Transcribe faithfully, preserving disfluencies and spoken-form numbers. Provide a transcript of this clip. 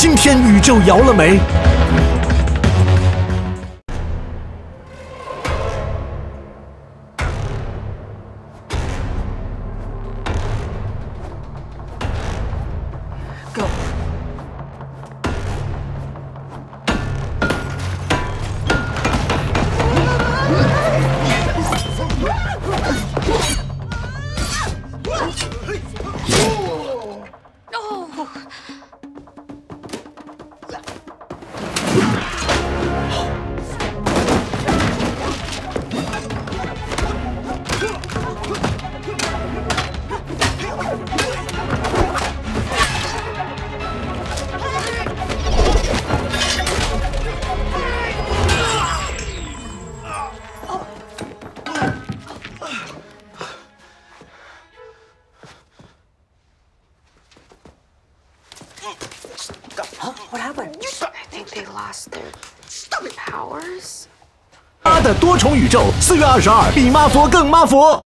今天宇宙摇了没？ Go. Huh? What happened? I think they lost their powers. 妈的多重宇宙，四月二十二，比妈佛更妈佛。